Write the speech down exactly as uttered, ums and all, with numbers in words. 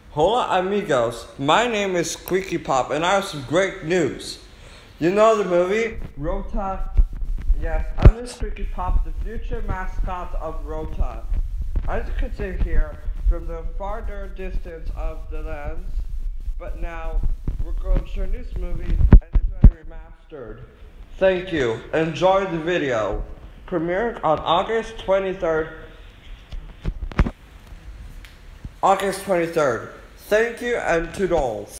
Hola amigos, my name is Squeakypop and I have some great news. You know the movie, Rota? Yes, I'm the Squeakypop, the future mascot of Rota. As you can see here, from the farther distance of the lens, but now we're going to show this movie and it's going to be remastered. Thank you. Enjoy the video. Premiered on August twenty-third. August twenty-third. Thank you and toodles.